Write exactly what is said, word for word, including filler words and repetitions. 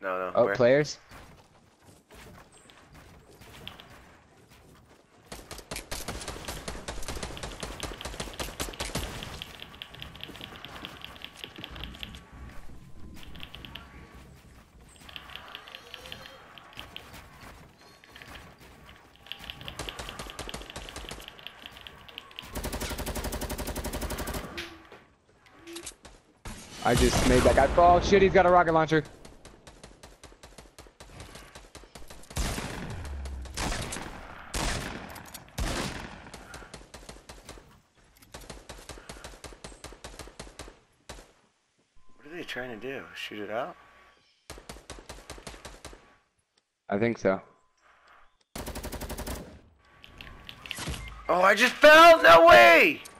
No, no. Oh, Where? players? I just made that guy fall. Shit, he's got a rocket launcher. What are they trying to do? Shoot it out? I think so. Oh, I just fell! No way!